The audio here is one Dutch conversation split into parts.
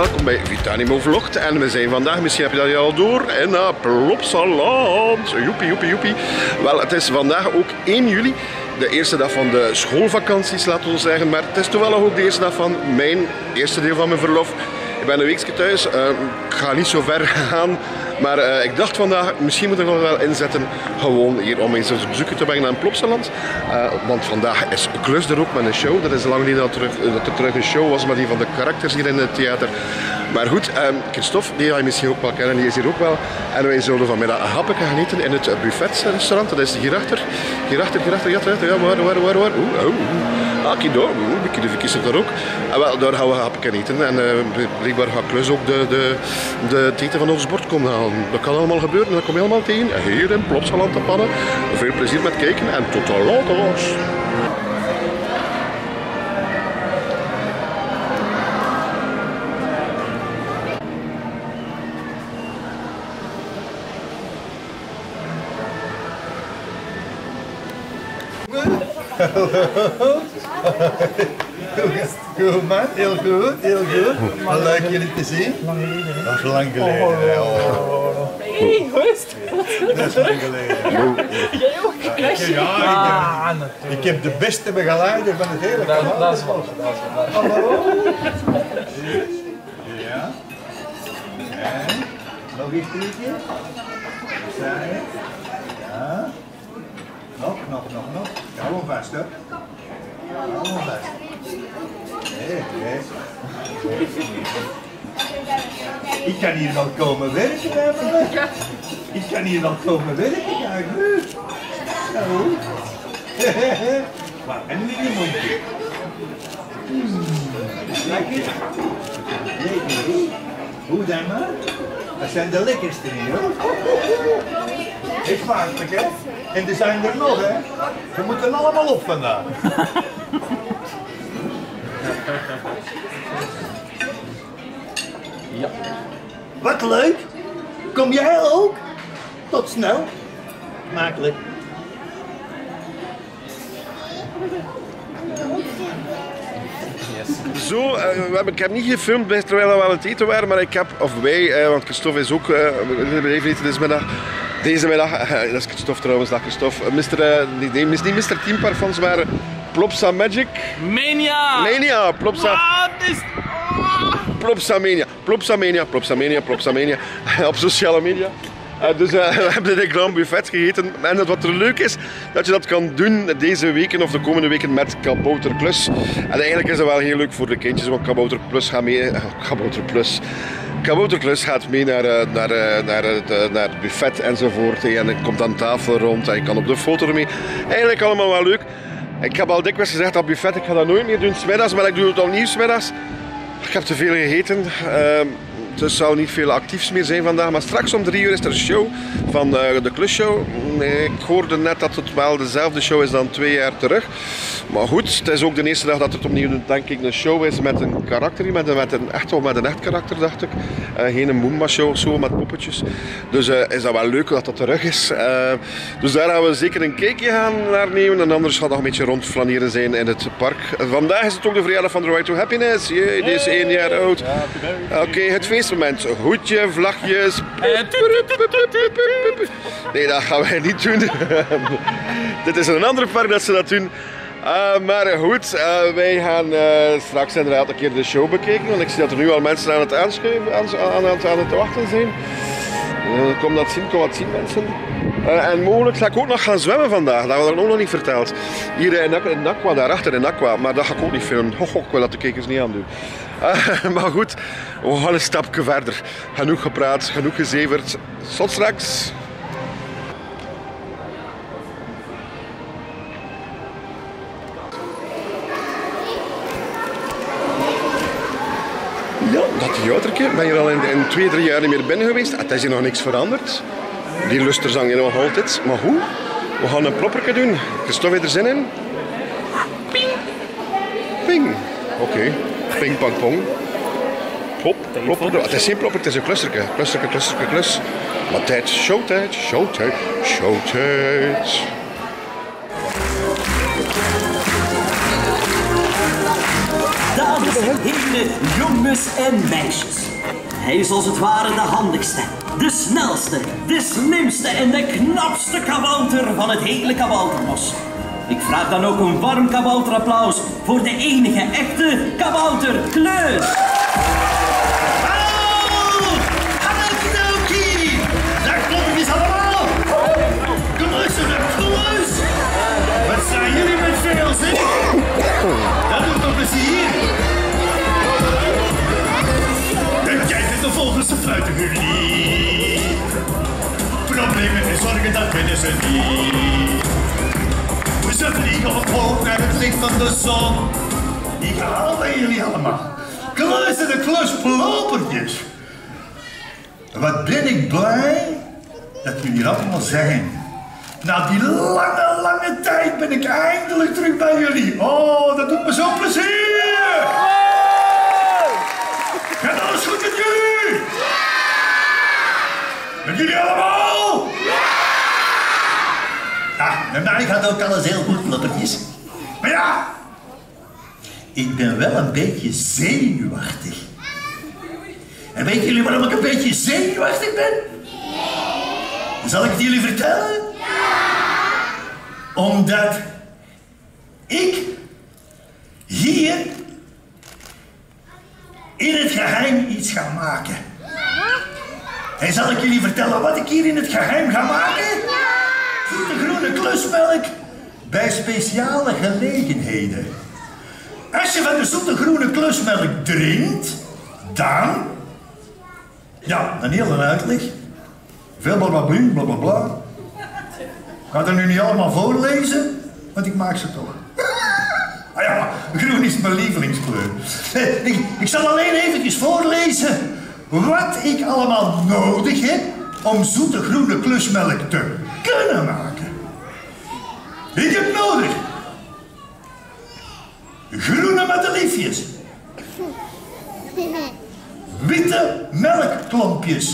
welkom bij Vitanimo Vlogt. En we zijn vandaag, misschien heb je dat al door, in Plopsaland. Joepie, joepie, joepie. Wel, het is vandaag ook 1 juli. De eerste dag van de schoolvakanties, laten we zeggen. Maar het is toevallig ook de eerste dag van mijn eerste deel van mijn verlof. Ik ben een weekje thuis. Ik ga niet zo ver gaan. Maar ik dacht vandaag, misschien moet ik nog wel inzetten. Gewoon hier om eens een bezoekje te brengen aan Plopsaland. Want vandaag is Klus er ook met een show. Dat is lang niet dat er terug een show was, maar die van de karakters hier in het theater. Maar goed, Christophe, die ga je misschien ook wel kennen, die is hier ook wel. En wij zullen vanmiddag een hapje gaan eten in het buffetrestaurant. Dat is hierachter. Hierachter, waar? Akido, de verkies er daar ook. En wel, daar gaan we een hapje eten. En blijkbaar gaat Klus ook de eten van ons bord komen halen. Dat kan allemaal gebeuren, dat kom je allemaal tegen. Hier in Plopsaland te pannen. Veel plezier met kijken en tot later. Goed man, heel goed, heel goed. Wat leuk jullie te zien. Dat is lang geleden. Hey, hoe is het? Dat is lang geleden. Jij ook? Ja, ik heb de beste begeleider van het hele kanaal. Dat is wel. Hallo. Ja. En nog eens 3 keer. Ja. Nog. Hou hem vast, hè. Hou hem vast. Hey. Ik kan hier nog komen werken, hè, man. Ik kan hier nog komen werken, ja, goed. Zo. Maar, en nu je mondje. Lekker. Hoe dan, man? Dat zijn de lekkerste hier, hoor. Echt smakelijk, hè? En er zijn er nog, hè? Ze moeten allemaal op vandaag. Ja. Wat leuk! Kom jij ook? Tot snel. Makkelijk. Zo, ik heb niet gefilmd terwijl we aan het eten waren, maar ik heb, of wij, want Christophe is ook even eten deze middag, dat is Christophe trouwens, dag Christophe, niet Mr. Team Parfums, maar Plopsa Magic. Mania! Plopsamania, op sociale media. Dus we hebben in een grand buffet gegeten. En wat er leuk is, dat je dat kan doen deze weken of de komende weken met Kabouter Plus. En eigenlijk is dat wel heel leuk voor de kindjes, want Kabouter Plus gaat mee. Kabouter Plus gaat mee naar het buffet enzovoort. En komt aan tafel rond en je kan op de foto ermee. Eigenlijk allemaal wel leuk. Ik heb al dikwijls gezegd dat buffet, ik ga dat nooit meer doen 's middags, maar ik doe het al niet 's middags. Ik heb te veel gegeten. Dus zal niet veel actiefs meer zijn vandaag. Maar straks om 3 uur is er een show van de Klusshow. Ik hoorde net dat het wel dezelfde show is dan 2 jaar terug. Maar goed, het is ook de eerste dag dat het opnieuw denk ik een show is met een karakter. Met een echt karakter, dacht ik. Geen Moomba show of zo met poppetjes. Dus is dat wel leuk dat dat terug is. Dus daar gaan we zeker een kijkje gaan naar nemen. En anders gaat nog een beetje rondflaneren zijn in het park. Vandaag is het ook de verjaardag van The Right to Happiness. Jee, die is 1 jaar oud. Oké, het feestmoment. Hoedje, vlagjes. Nee, dat gaan wij niet doen. Dit is een ander park dat ze dat doen. Maar goed, wij gaan straks inderdaad een keer de show bekijken. Want ik zie dat er nu al mensen aan het aanschuiven, aan het wachten zijn. Kom dat zien mensen. En mogelijk ga ik ook nog gaan zwemmen vandaag. Dat hebben we nog niet verteld. Hier in Aqua, daarachter in Aqua. Maar dat ga ik ook niet filmen. Ik wil dat de kijkers niet aandoen. Maar goed, we gaan een stapje verder. Genoeg gepraat, genoeg gezeverd. Tot straks. Ja, dat theatertje. Ik ben hier al in 2-3 jaar niet meer binnen geweest. Het is hier nog niks veranderd. Die luster zang je nog altijd. Maar hoe? We gaan een plopperke doen. Christophe, heeft er zin in? Ping. Ping. Oké. Ping, pang, pong. Plop, plop. Het is geen plopper, het is een klusterke. Klus. Maar tijd, showtijd. Dat Dames en heren, jongens en meisjes. Hij is als het ware de handigste, de snelste, de slimste en de knapste kabouter van het hele kabouterbos. Ik vraag dan ook een warm kabouterapplaus voor de enige echte kabouter Kleus. Hallo Kidoki! Daar kloppen eens allemaal! Klus! Wat zijn jullie met veel zin? Dat doet nog plezier! En jij bent de volgende fluiten jullie. Problemen en zorgen, dat kennen ze niet. Ze vliegen omhoog naar het licht van de zon. Die halen bij jullie allemaal. Klussen de klusplopertjes. Wat ben ik blij dat jullie er allemaal zijn. Na die lange tijd ben ik eindelijk terug bij jullie. Oh, dat doet me zo plezier. Gaat alles goed met jullie? Met jullie allemaal? Ja, met mij gaat ook alles heel goed, ploppertjes. Maar ja, ik ben wel een beetje zenuwachtig. En weten jullie waarom ik een beetje zenuwachtig ben? Zal ik het jullie vertellen? Omdat ik hier in het geheim iets ga maken. En zal ik jullie vertellen wat ik hier in het geheim ga maken? De groene klusmelk bij speciale gelegenheden. Als je van de zoete groene klusmelk drinkt, dan... Ja, een hele uitleg. Veel blablabla, blablabla. Ik ga het nu niet allemaal voorlezen, want ik maak ze toch. Ah ja, groen is mijn lievelingskleur. Ik zal alleen eventjes voorlezen wat ik allemaal nodig heb om zoete groene klusmelk te kunnen maken. Ik heb nodig groene madeliefjes, witte melkklompjes,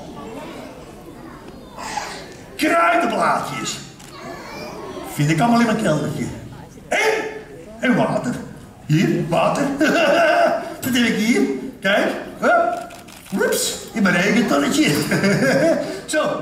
kruidenblaadjes, vind ik allemaal in mijn keldertje, en water. Hier, water. Dat heb ik hier. Kijk. Oeps, in mijn regentonnetje. Zo.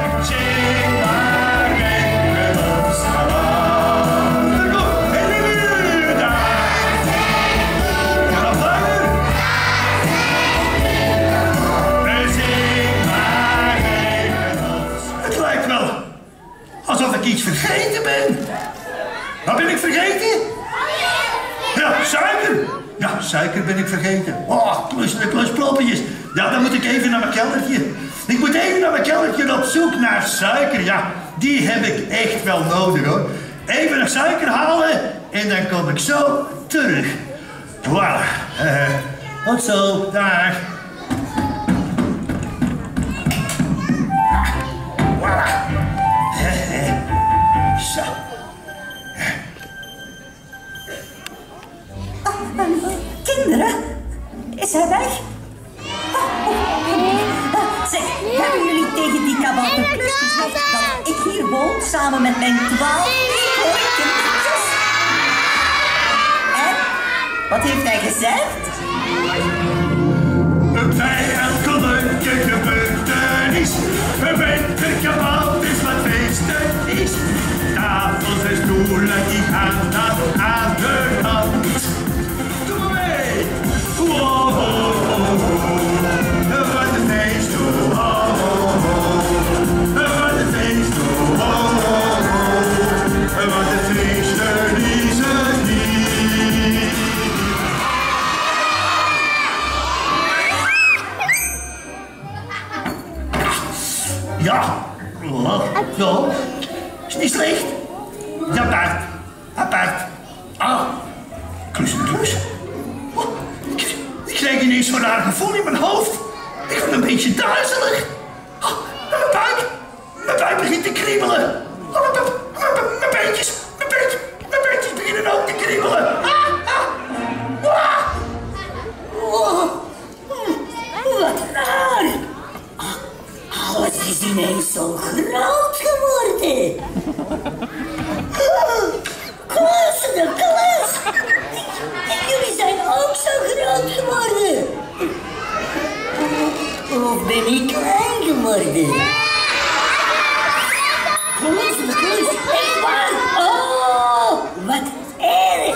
Het lijkt wel alsof ik iets vergeten ben. Wat ben ik vergeten? Ja, suiker. Ja, suiker ben ik vergeten. Oh, klusploppertjes. Ja, dan moet ik even naar mijn keldertje. Ik moet even naar mijn keldertje op zoek naar suiker. Ja, die heb ik echt wel nodig hoor. Even naar suiker halen en dan kom ik zo terug. Voilà. Tot zo. Dag. Voilà. Zo. Kinderen, is hij weg? Zeg, hebben jullie tegen die kabouterklus gezegd dat ik hier woon samen met mijn 12 kindertjes? En? Wat heeft hij gezegd? Bij elke leuke gebeurtenis, bent er kabouters wat feesten is. Tafels en stoelen die gaan dan aan de hand. Doe maar mee! Wow, wat een feest, wat een feest, wat een feesten is het niet. Ja, ja, is niet slecht. Ja, apart. Ah, klus en klus. Oh, ik krijg ineens zo'n raar gevoel in mijn hoofd. Ik word een beetje duizelig. Oh, mijn buik begint te kriebelen. Oh, mijn beentjes beginnen ook te kriebelen. Wat raar. Alles is ineens zo groot geworden. Klus de klus. En jullie zijn ook zo groot geworden? Of ben ik klein geworden? Geloof me, echt waar? Oh, wat erg!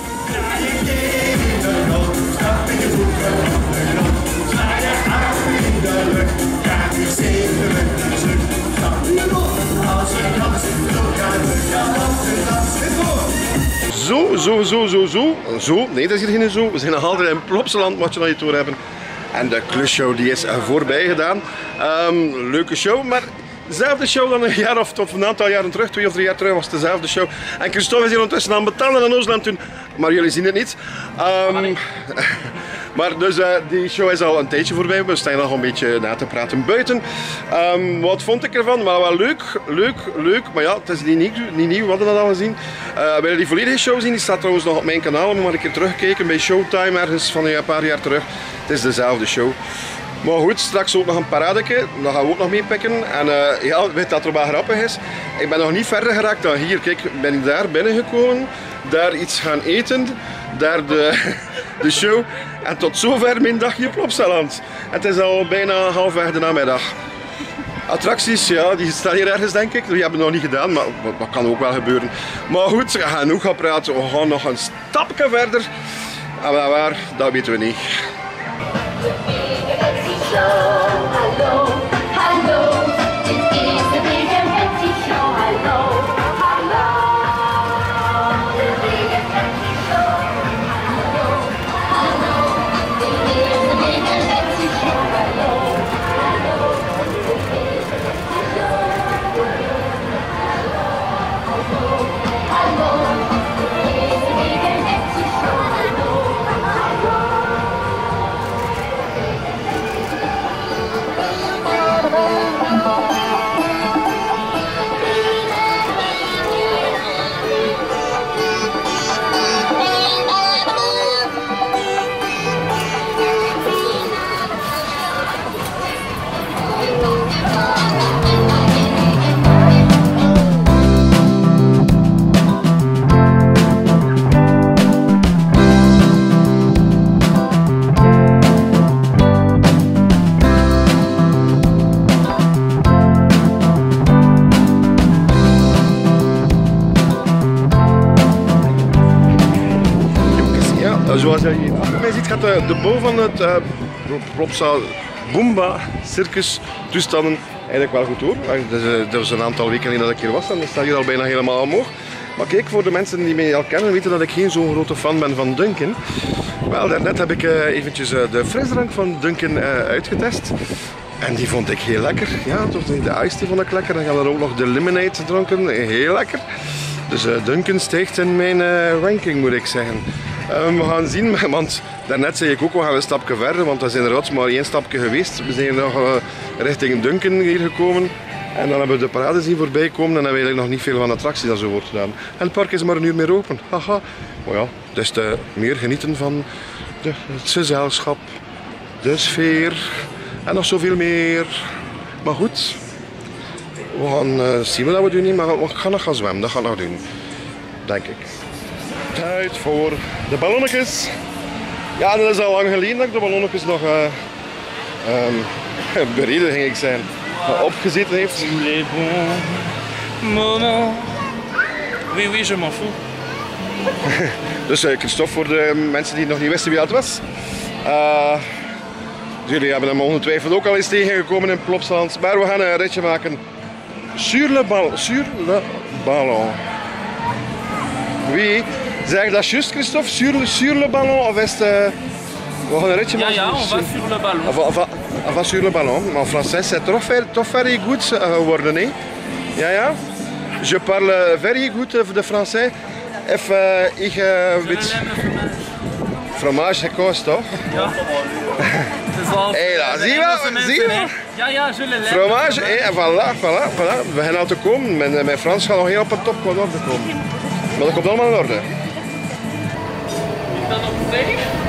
Zo. Nee, dat is hier geen zo. We zijn nog altijd in Plopsaland, wat je nog niet door hebben. En de klusshow die is voorbij gedaan. Leuke show, maar dezelfde show dan een jaar of tot een aantal jaren terug, 2 of 3 jaar terug was het dezelfde show. En Christophe is hier ondertussen aan betalen aan Oosland toen, maar jullie zien het niet. Maar dus die show is al een tijdje voorbij, we staan nog een beetje na te praten buiten. Wat vond ik ervan? Wel leuk, maar ja, het is niet nieuw, we hadden dat al gezien. Wil je die volledige show zien? Die staat trouwens nog op mijn kanaal, moet maar een keer terugkijken bij Showtime ergens van een paar jaar terug. Het is dezelfde show. Maar goed, straks ook nog een paradeke, dat gaan we ook nog meepikken. En ja, weet dat er wel grappig is? Ik ben nog niet verder geraakt dan hier. Kijk, ben ik daar binnengekomen, daar iets gaan eten, daar de show. En tot zover mijn dagje op Plopsaland. Het is al bijna halfweg de namiddag. Attracties, ja, die staan hier ergens denk ik. Die hebben we nog niet gedaan, maar dat kan ook wel gebeuren. Maar goed, we gaan genoeg gaan praten. We gaan nog een stapje verder. En waar, dat weten we niet. Hallo, hallo, dit is de Big en Betsy Show. Hallo, hallo, de Big en Betsy Show. Hallo, hallo, dit is de Big en Betsy Show. Hallo, hallo, hallo, dit is de Big en Betsy Show. Hallo, hallo. Zoals je hier achter mij ziet gaat de bouw van het Plopsa Boomba circus toestanden eigenlijk wel goed door. Dat was een aantal weken geleden dat ik hier was en dat staat hier al bijna helemaal omhoog. Maar kijk, voor de mensen die mij al kennen weten dat ik geen zo'n grote fan ben van Dunkin. Wel, daarnet heb ik eventjes de frisdrank van Dunkin uitgetest. En die vond ik heel lekker. Ja, de iced tea vond ik lekker. Dan gaan er ook nog de lemonade dronken. Heel lekker. Dus Dunkin stijgt in mijn ranking, moet ik zeggen. We gaan zien, want daarnet zei ik ook, we gaan een stapje verder, want dat is inderdaad maar 1 stapje geweest. We zijn nog richting Dunkin hier gekomen en dan hebben we de parade zien voorbij komen en dan hebben we eigenlijk nog niet veel van attracties dat zo wordt gedaan. En het park is maar een uur meer open, haha. Maar ja, dus te meer genieten van het gezelschap, de sfeer en nog zoveel meer. Maar goed, we gaan zien wat we doen niet, maar we gaan nog gaan zwemmen, dat gaan we nog doen, denk ik. Tijd voor de ballonnetjes. Ja, dat is al lang geleden dat ik de ballonnetjes nog bereden, ging ik zijn, opgezeten heeft. Les bons moments. Oui, je m'en fous. Dus Christophe, voor de mensen die nog niet wisten wie dat was. Jullie hebben hem ongetwijfeld ook al eens tegengekomen in Plopsaland. Maar we gaan een ritje maken. Sur le ballon. Oui. Zeg dat juist, Christophe? Sur le ballon of is het... we gaan een ritje maken? Ja, on va sur le ballon. On va sur le ballon. Maar en français, c'est toch very good geworden, hè? Ja. Je parle very good de français. If ik weet... Fromage gekost, toch? Ja. Hé, dat zie je wel? Ja, je le lève. Fromage, en voilà. We beginnen al te komen. Mijn Frans gaat nog heel op het top qua orde komen. Maar dat komt allemaal in orde. Dan op de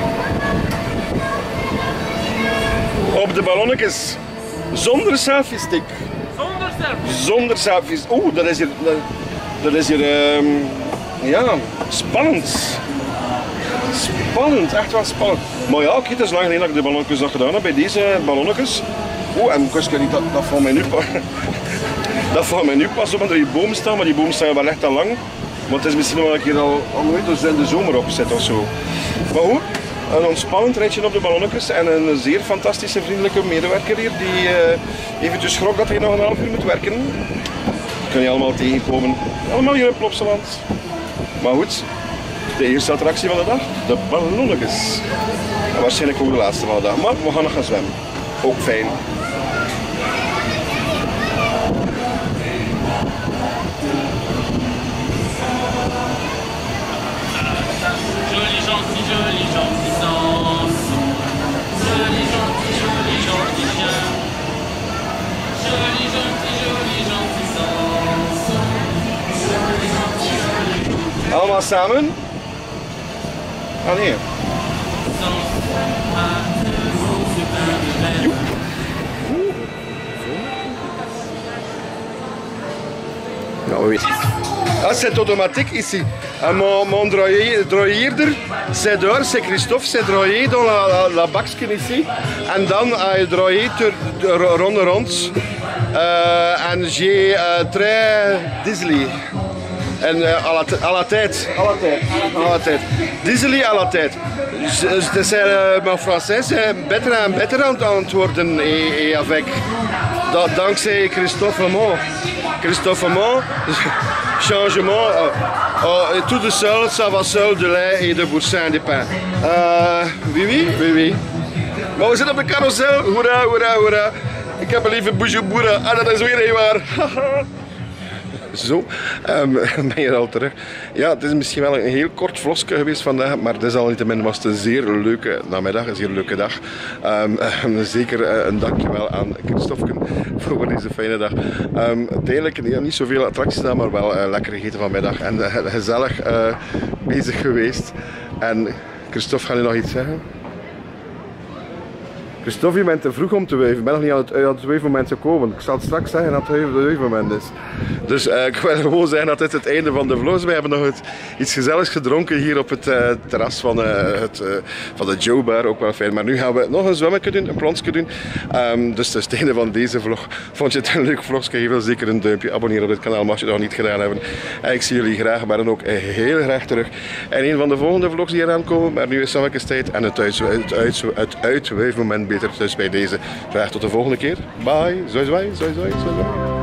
Op de ballonnetjes. Zonder selfie stick. Zonder selfies. Oeh, dat is hier ja, spannend. Spannend, echt wel spannend. Maar ja, kijk, het is lang geleden dat ik de ballonnetjes nog gedaan heb bij deze ballonnetjes. Oeh, en ik niet, dat valt mij nu pas. Dat valt mij nu pas op, omdat die bomen staan, maar die bomen staan wel echt al lang. Want het is misschien wel een keer al nooit dus in de zomer opgezet of zo. Maar goed, een ontspannend ritje op de ballonnetjes en een zeer fantastische vriendelijke medewerker hier die eventjes schrok dat hij nog een half uur moet werken. Kun je allemaal tegenkomen. Allemaal hier in Plopsaland. Maar goed, de eerste attractie van de dag, de ballonnetjes. En waarschijnlijk ook de laatste van de dag, maar we gaan nog gaan zwemmen. Ook fijn. Joli gentil Samson. Joli gentil chien. Joli gentil Samson. Allemaal samen? Ah nee. Joep. Nou, oui. Ah, c'est automatique ici. Mon droïder, c'est dehors, c'est Christophe, c'est droïé dans la baksken ici. En dan hij droïe rond. En j'ai très dizzly. En à la tête. Dizzly à la tête. Mijn français c'est beter en beter aan het worden et avec. Dankzij Christophe Amand. Christophe Amand, changement, tout de seul, ça va seul de lait et de boursin de pain. Oui. Maar we zitten op de carousel, hoera. Ik heb een lieve boejoeboera, en dat is weer heel waar. Zo, ben je al terug. Ja, het is misschien wel een heel kort vlogje geweest vandaag, maar desalniettemin was het een zeer leuke namiddag, een zeer leuke dag. Zeker een dankjewel aan Christophe voor deze fijne dag. Uiteindelijk niet zoveel attracties gedaan, maar wel lekker gegeten vanmiddag en gezellig bezig geweest. En Christophe, ga je nog iets zeggen? Christophe, je bent te vroeg om te wuiven. Ik ben nog niet aan het wuifmoment gekomen. Ik zal het straks zeggen dat het wuifmoment is. Dus ik wil gewoon zeggen dat dit het einde van de vlog is. We hebben nog iets gezelligs gedronken hier op het terras van de Joe Bar. Ook wel fijn. Maar nu gaan we nog een zwemmetje doen, een plonsje doen. Dus dat is het einde van deze vlog. Vond je het een leuk vlogje? Geef dan zeker een duimpje. Abonneer op dit kanaal mocht je het nog niet gedaan hebben. En ik zie jullie graag, maar dan ook heel graag terug. En een van de volgende vlogs die eraan komen. Maar nu is het tijd en het uitwuifmoment beter. Dus bij deze graag tot de volgende keer. Bye. Zoi.